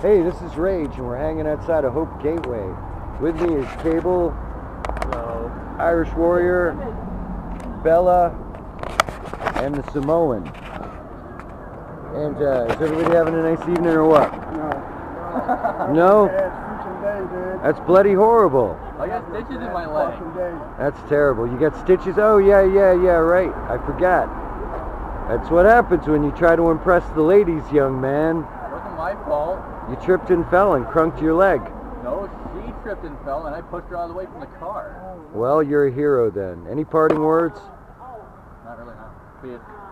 Hey, this is Rage, and we're hanging outside of Hope Gateway. With me is Cable, Hello. Irish Warrior, Bella, and the Samoan. And is everybody having a nice evening or what? No. No? Day, dude. That's bloody horrible. I got stitches in my leg. That's terrible. You got stitches? Oh, yeah, right. I forgot. That's what happens when you try to impress the ladies, young man. It wasn't my fault. You tripped and fell and crunked your leg. No, she tripped and fell, and I pushed her out of the way from the car. Well, you're a hero then. Any parting words? Not really, no. Be it.